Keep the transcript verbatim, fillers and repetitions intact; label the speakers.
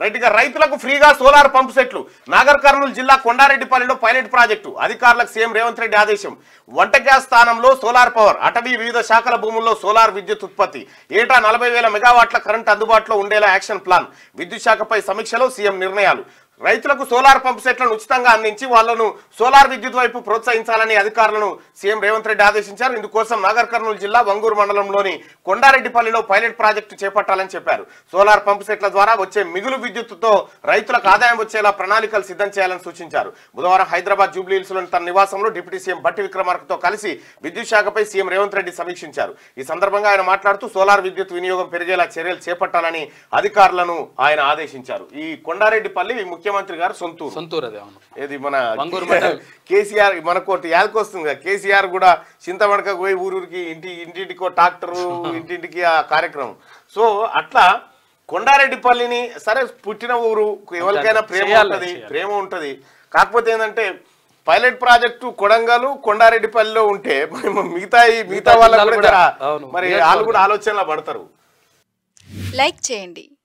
Speaker 1: right గా రైతులకు ఫ్రీగా సోలార్ పంప్ సెట్లు నాగర్ కర్నూలు జిల్లా కొండారెడ్డిపల్లిలో పైలట్ ప్రాజెక్టు అధికారులకు సీఎం రేవంత్ రెడ్డి ఆదేశం వంట గ్యాస్ స్థానంలో సోలార్ పవర్ అటవీ వివిధ శాఖల భూముల్లో సోలార్ విద్యుత్ ఉత్పత్తి ఏటా నలభై వేల మెగావాట్ల కరెంట్ అందుబాటులో ఉండేలా యాక్షన్ ప్లాన్ విద్యుత్ శాఖపై సమీక్షలో సీఎం నిర్ణయాలు రైతులకు సోలార్ పంప్ సెట్లను ఉచితంగా అందించి వాళ్లను సోలార్ విద్యుత్ వైపు ప్రోత్సహించాలని అధికారులను సీఎం రేవంత్ రెడ్డి ఆదేశించారు ఇందుకోసం నాగర్ కర్నూలు జిల్లా వంగూరు మండలంలోని కొండారెడ్డిపల్లిలో పైలట్ ప్రాజెక్టు చేపట్టాలని చెప్పారు సోలార్ పంప్ సెట్ల ద్వారా వచ్చే మిగులు విద్యుత్తుతో రైతులకు ఆదాయం వచ్చేలా ప్రణాళికలు సిద్ధం చేయాలని సూచించారు బుధవారం హైదరాబాద్ జూబ్లీ హిల్స్ లోని తన నివాసంలో డిప్యూటీ సీఎం బట్టి విక్రమార్కతో కలిసి విద్యుత్ శాఖపై సీఎం రేవంత్ రెడ్డి సమీక్షించారు ఈ సందర్భంగా ఆయన మాట్లాడుతూ సోలార్ విద్యుత్ వినియోగం పెరిగేలా చర్యలు చేపట్టాలని అధికారులను ఆయన ఆదేశించారు ఈ కొండారెడ్డిపల్లి ముఖ్యమంత్రి గారు సొంతూరు
Speaker 2: సొంతూరు అదే
Speaker 1: ఇది మన కేసీఆర్ మనకోటి యాదకొస్తుంది కేసీఆర్ కూడా చింతమడకకు పోయి ఊరూరికి ఇంటి ఇంటింటికో ట్రాక్టరు ఇంటింటికి ఆ కార్యక్రమం సో అట్లా కొండారెడ్డిపల్లిని సరే పుట్టిన ఊరు ఎవరికైనా ప్రేమ ఉంటది ప్రేమ ఉంటది కాకపోతే ఏంటంటే పైలట్ ప్రాజెక్టు కొడంగల్ కొండారెడ్డిపల్లిలో ఉంటే మిగతా మిగతా వాళ్ళకు కూడా మరి వాళ్ళు కూడా ఆలోచనలో పడతారు
Speaker 3: లైక్ చేయండి